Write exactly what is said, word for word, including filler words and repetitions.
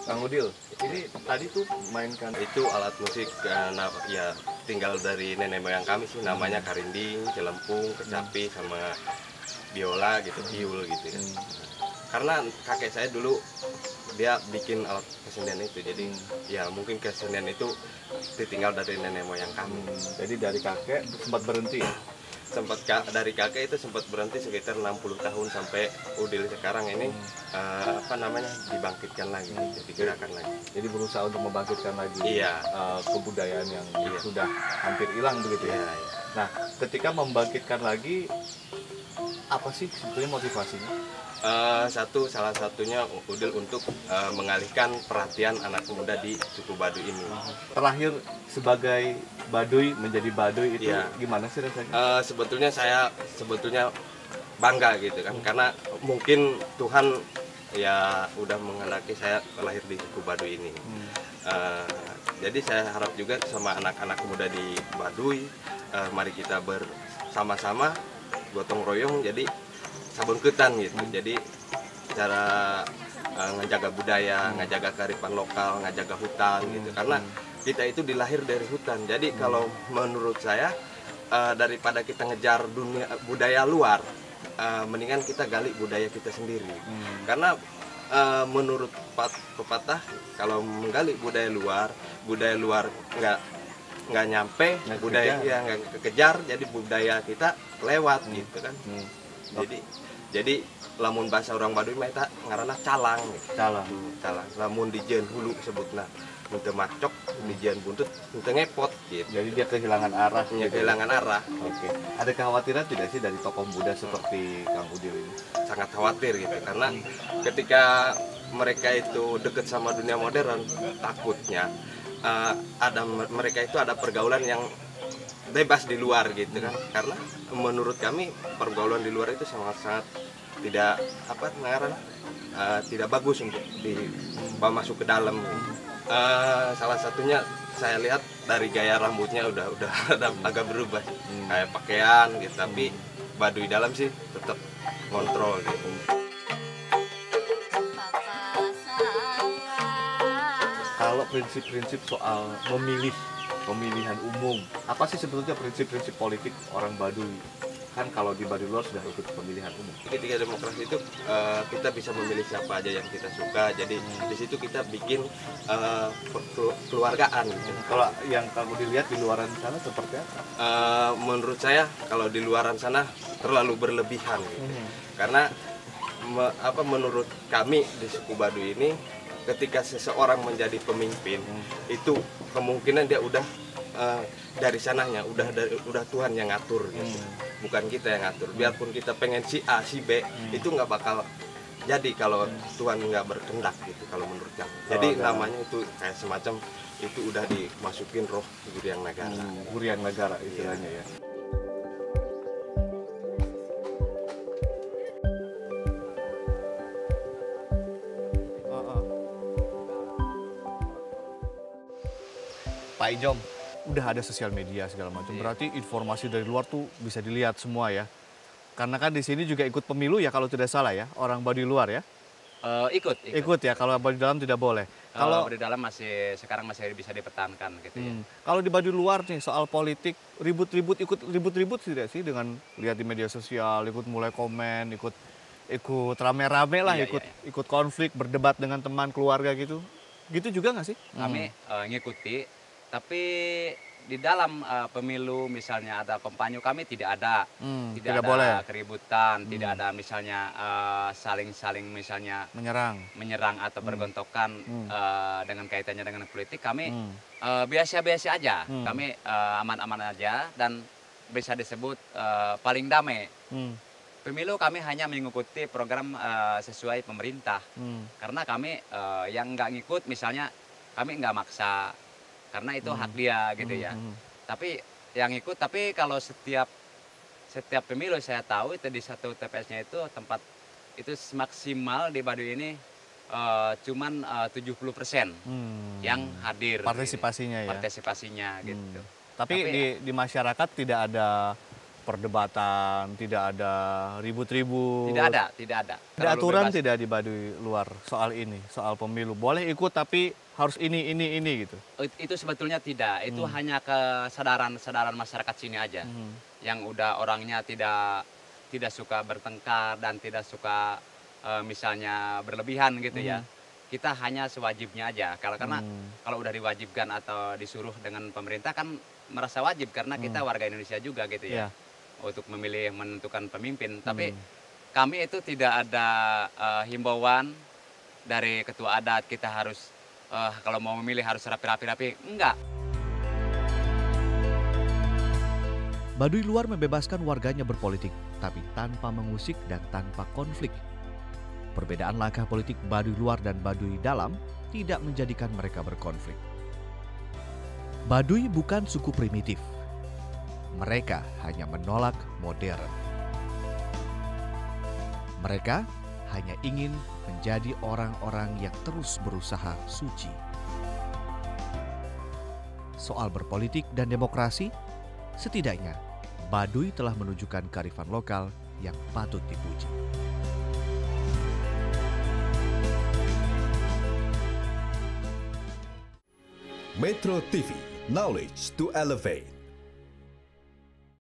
Kang Udil, ini tadi tuh mainkan Itu alat musik eh, na- ya tinggal dari nenek moyang kami sih, namanya karinding, celempung, kecapi sama biola gitu, tiul gitu ya. Hmm. Karena kakek saya dulu dia bikin alat kesenian itu, jadi ya mungkin kesenian itu ditinggal dari nenek moyang kami. Jadi dari kakek sempat berhenti ya? Sempat ka- dari kakek itu sempat berhenti sekitar enam puluh tahun sampai Udil sekarang ini eh, apa namanya dibangkitkan lagi, digerakkan lagi. Jadi berusaha untuk membangkitkan lagi Iya. eh, kebudayaan yang Iya. sudah hampir hilang begitu ya. Iya, iya. Nah, ketika membangkitkan lagi, apa sih sebetulnya motivasinya? Eh, satu salah satunya Udil untuk eh, mengalihkan perhatian anak muda di suku Baduy ini. Terakhir sebagai Baduy menjadi Baduy itu Iya. gimana sih rasanya? Eh, sebetulnya saya sebetulnya bangga gitu kan, karena mungkin Tuhan ya udah menghendaki saya lahir di suku Baduy ini. Eh, jadi saya harap juga sama anak-anak muda di Baduy, eh, mari kita bersama-sama gotong royong jadi sabun ketan gitu. Jadi cara eh, ngejaga budaya, ngejaga kearifan lokal, ngejaga hutan gitu. Karena kita itu dilahir dari hutan. Jadi kalau menurut saya eh, daripada kita ngejar dunia budaya luar, eh, mendingan kita gali budaya kita sendiri. Karena eh, menurut pat- pepatah kalau menggali budaya luar, budaya luar nggak nggak nyampe, Nggak budaya kekejar. ya nggak kekejar, jadi budaya kita lewat gitu kan. Hmm. Jadi jadi lamun bahasa orang Baduy mah eta ngaranna calang gitu. Calang. Calang. Lamun dijieun hulu sebutna henteu macok, dijieun buntut henteu ngepot gitu. Jadi dia kehilangan arah. Ya, gitu ya? kehilangan arah. Oke. Ada kekhawatiran tidak sih dari tokoh muda seperti Kang Udil ini? Sangat khawatir gitu karena ketika mereka itu deket sama dunia modern, takutnya eh, ada mereka itu ada pergaulan yang bebas di luar gitu kan. Karena menurut kami pergaulan di luar itu sangat-sangat tidak apa ngaran eh, tidak bagus untuk dibawa masuk ke dalam. Eh, salah satunya saya lihat dari gaya rambutnya udah udah ada agak berubah sih. Kayak pakaian gitu, tapi Baduy dalam sih tetap kontrol gitu. Kalau prinsip-prinsip soal memilih, pemilihan umum, apa sih sebetulnya prinsip-prinsip politik orang Baduy? Kan kalau di Baduy luar sudah ikut pemilihan umum. Ketika demokrasi itu eh, kita bisa memilih siapa aja yang kita suka. Jadi di situ kita bikin eh, perkelu- keluargaan gitu. Kalau yang kamu dilihat di luaran sana seperti apa? Eh, menurut saya kalau di luaran sana terlalu berlebihan gitu. Karena me- apa menurut kami di suku Baduy ini ketika seseorang menjadi pemimpin itu kemungkinan dia udah eh, dari sananya udah dari, udah Tuhan yang ngatur gitu. Bukan kita yang ngatur. Biarpun kita pengen si A si B itu nggak bakal jadi kalau Tuhan nggak berkehendak gitu kalau menurut kami. Jadi Oh, namanya itu kayak semacam itu udah dimasukin roh Guriang Nagara. Gurian negara istilahnya ya. Pak Ijom, udah ada sosial media segala macam. Berarti informasi dari luar tuh bisa dilihat semua ya. Karena kan di sini juga ikut pemilu ya kalau tidak salah ya, orang Baduy luar ya. Eh, ikut, ikut. Ikut ya, kalau Baduy dalam tidak boleh. Kalau Kalau di dalam masih sekarang masih bisa dipertahankan gitu ya. Hmm. Kalau di Baduy luar nih soal politik ribut-ribut ikut ribut-ribut tidak sih dengan lihat di media sosial ikut mulai komen ikut ikut rame-rame lah Iya, ikut iya, ikut konflik berdebat dengan teman keluarga gitu gitu juga nggak sih? Kami eh, ngikuti, tapi di dalam eh, pemilu misalnya ada kampanye kami tidak ada, Hmm, tidak, tidak ada boleh. keributan, tidak ada misalnya eh, saling-saling misalnya Menyerang. menyerang atau bergontokan eh, dengan kaitannya dengan politik. Kami Hmm. eh, biasa-biasa aja, kami eh, aman-aman aja dan bisa disebut eh, paling damai. Hmm. Pemilu kami hanya mengikuti program eh, sesuai pemerintah. Hmm. Karena kami eh, yang nggak ngikut misalnya kami nggak maksa karena itu hak dia gitu ya. Tapi yang ikut, tapi kalau setiap setiap pemilu saya tahu itu di satu T P S-nya itu tempat itu maksimal di Baduy ini eh, cuman eh, tujuh puluh persen Hmm. yang hadir. Partisipasinya gitu. ya. Partisipasinya gitu. Tapi, Tapi di di masyarakat tidak ada perdebatan, tidak ada ribut-ribut. Tidak ada, tidak ada. Ada Terlalu aturan bebas. tidak di Baduy luar soal ini, soal pemilu. Boleh ikut tapi harus ini, ini, ini gitu. It- Itu sebetulnya tidak. Itu Hmm. hanya kesadaran-kesadaran masyarakat sini aja. Hmm. Yang udah orangnya tidak tidak suka bertengkar dan tidak suka eh, misalnya berlebihan gitu ya. Kita hanya sewajibnya aja. Kalau karena Hmm. kalau udah diwajibkan atau disuruh dengan pemerintah kan merasa wajib karena kita warga Indonesia juga gitu ya. Iya. Untuk memilih menentukan pemimpin. Tapi Hmm. kami itu tidak ada eh, himbauan dari ketua adat kita harus eh, kalau mau memilih harus rapi-rapi-rapi. Enggak. Baduy luar membebaskan warganya berpolitik, tapi tanpa mengusik dan tanpa konflik. Perbedaan langkah politik Baduy luar dan Baduy dalam tidak menjadikan mereka berkonflik. Baduy bukan suku primitif. Mereka hanya menolak modern. Mereka hanya ingin menjadi orang-orang yang terus berusaha suci. Soal berpolitik dan demokrasi, setidaknya Baduy telah menunjukkan kearifan lokal yang patut dipuji. Metro T V, knowledge to elevate.